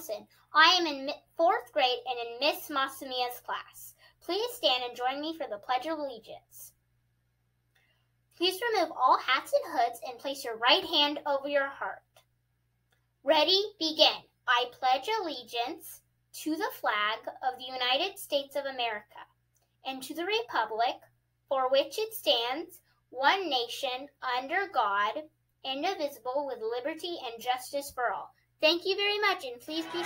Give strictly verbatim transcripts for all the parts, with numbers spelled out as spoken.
Thompson. I am in fourth grade and in Miss Masamia's class. Please stand and join me for the Pledge of Allegiance. Please remove all hats and hoods and place your right hand over your heart. Ready, begin. I pledge allegiance to the flag of the United States of America and to the republic for which it stands, one nation, under God, indivisible, with liberty and justice for all. Thank you very much, and please be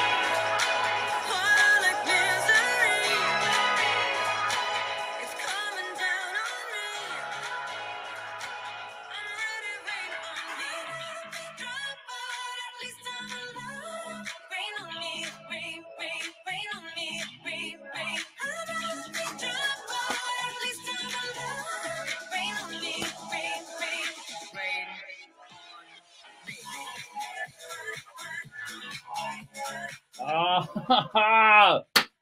Oh,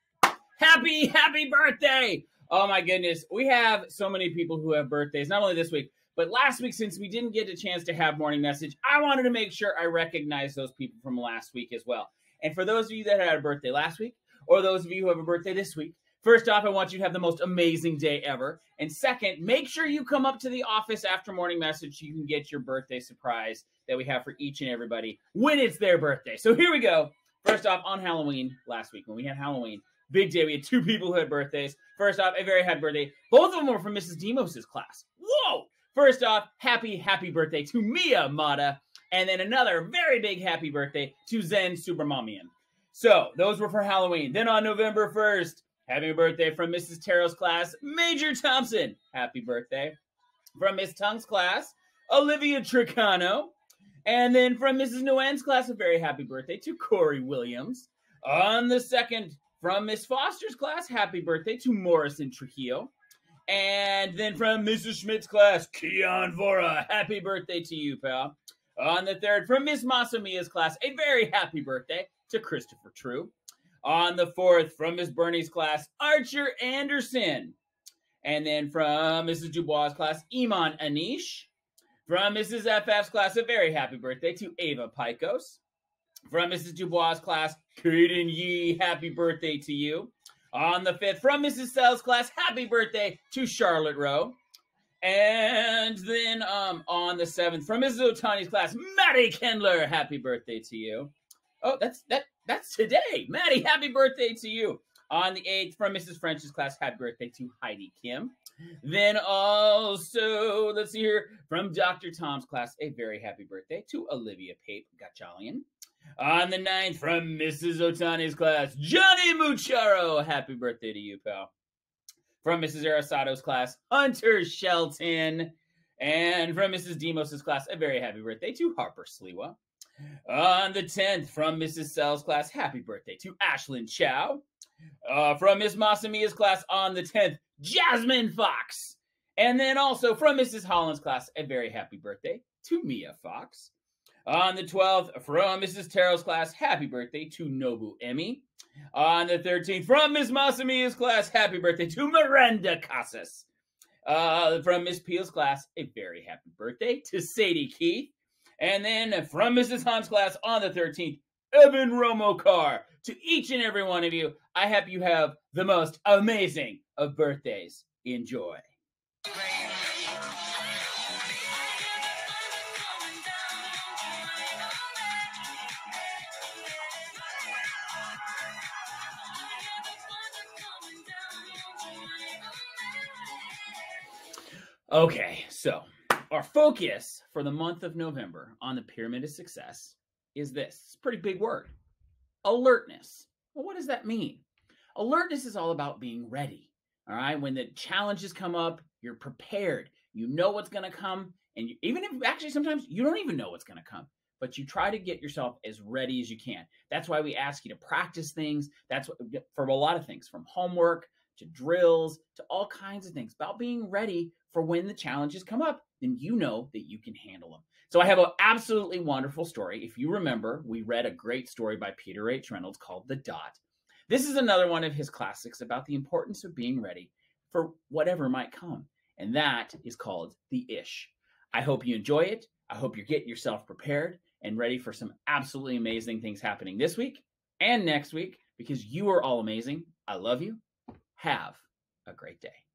happy, happy birthday. Oh my goodness. We have so many people who have birthdays, not only this week, but last week, since we didn't get a chance to have morning message, I wanted to make sure I recognize those people from last week as well. And for those of you that had a birthday last week, or those of you who have a birthday this week, first off, I want you to have the most amazing day ever. And second, make sure you come up to the office after morning message so you can get your birthday surprise that we have for each and everybody when it's their birthday. So here we go. First off, on Halloween last week, when we had Halloween, big day, we had two people who had birthdays. First off, a very happy birthday. Both of them were from Missus Demos's class. Whoa! First off, happy, happy birthday to Mia Mata. And then another very big happy birthday to Zen Subramanian. So, those were for Halloween. Then on November first, happy birthday from Missus Terrell's class, Major Thompson. Happy birthday. From Miss Tung's class, Olivia Tricano. And then from Missus Nguyen's class, a very happy birthday to Corey Williams. On the second, from Miss Foster's class, happy birthday to Morrison Trujillo. And then from Missus Schmidt's class, Keon Vora, happy birthday to you, pal. On the third, from Miss Masamia's class, a very happy birthday to Christopher True. On the fourth, from Miss Bernie's class, Archer Anderson. And then from Missus Dubois' class, Iman Anish. From Missus F F's class, a very happy birthday to Ava Picos. From Missus Dubois' class, Kaden Yee, happy birthday to you. On the fifth, from Missus Sell's class, happy birthday to Charlotte Rowe. And then um, on the seventh, from Missus Otani's class, Maddie Kendler, happy birthday to you. Oh, that's that that's today. Maddie, happy birthday to you. On the eighth, from Missus French's class, happy birthday to Heidi Kim. Then also, let's see here, from Doctor Tom's class, a very happy birthday to Olivia Pape Gachalian. On the ninth, from Missus Otani's class, Johnny Mucharo, happy birthday to you, pal. From Missus Arasato's class, Hunter Shelton. And from Missus Demos's class, a very happy birthday to Harper Sliwa. On the tenth, from Missus Sell's class, happy birthday to Ashlyn Chow. Uh, from Miss Masamia's class on the tenth, Jasmine Fox. And then also from Missus Holland's class, a very happy birthday to Mia Fox. On the twelfth, from Missus Terrell's class, happy birthday to Nobu Emmy. On the thirteenth, from Miss Masamia's class, happy birthday to Miranda Casas. Uh, from Miss Peel's class, a very happy birthday to Sadie Keith. And then from Missus Hahn's class on the thirteenth, Evan Romo Carr. To each and every one of you, I hope you have the most amazing of birthdays. Enjoy. Okay, so our focus for the month of November on the Pyramid of Success is this. It's a pretty big word. Alertness. Well, what does that mean? Alertness is all about being ready. All right. When the challenges come up, you're prepared. You know what's going to come. And you, even if actually sometimes you don't even know what's going to come, but you try to get yourself as ready as you can. That's why we ask you to practice things. That's what for a lot of things, from homework to drills to all kinds of things, about being ready for when the challenges come up, then you know that you can handle them. So I have an absolutely wonderful story. If you remember, we read a great story by Peter H Reynolds called The Dot. This is another one of his classics about the importance of being ready for whatever might come. And that is called The Ish. I hope you enjoy it. I hope you're getting yourself prepared. and ready for some absolutely amazing things happening this week and next week, because you are all amazing. I love you. Have a great day.